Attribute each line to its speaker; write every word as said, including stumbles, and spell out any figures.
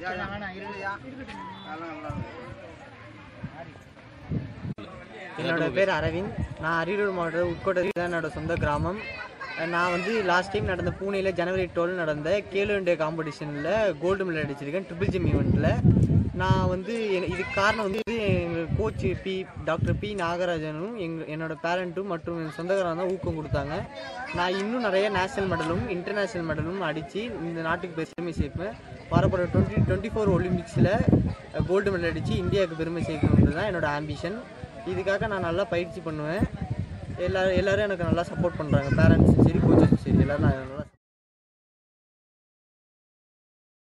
Speaker 1: என்னோட பேர் அரவிந்த். நான் அரியலூர் மாவட்டம் உட்கோட்டை தான் என்னோட சொந்த கிராமம். நான் வந்து லாஸ்ட் டைம் நடந்த பூனேயில் ஜனவரி டுவெல் நடந்த கேலோ இண்டியா காம்படிஷனில் கோல்டு மெடல் அடிச்சிருக்கேன் ட்ரிபிள் ஜிம் ஈவெண்ட்டில். நான் வந்து இதுக்கு காரணம் வந்து எங்கள் கோச் பி டாக்டர் பி நாகராஜனும் எங்கள் என்னோடய பேரண்ட்டும் மற்றும் என் சொந்தக்காரங்க தான் ஊக்கம் கொடுத்தாங்க. நான் இன்னும் நிறைய நேஷனல் மெடலும் இன்டர்நேஷ்னல் மெடலும் அடித்து இந்த நாட்டுக்கு பெருமை சேர்ப்பேன். வரப்போகிற டுவெண்ட்டி டுவெண்ட்டி ஃபோர் ஒலிம்பிக்ஸில் கோல்டு மெடல் அடித்து இந்தியாவுக்கு பெருமை சேர்க்கணுன்றது தான் என்னோடய ஆம்பிஷன். இதுக்காக நான் நல்லா பயிற்சி பண்ணுவேன். எல்லோரும் எல்லோரும் எனக்கு நல்லா சப்போர்ட் பண்ணுறாங்க. பேரண்ட்ஸும் சரி, கோச்சஸும் சரி, எல்லோரும் நான் நல்லா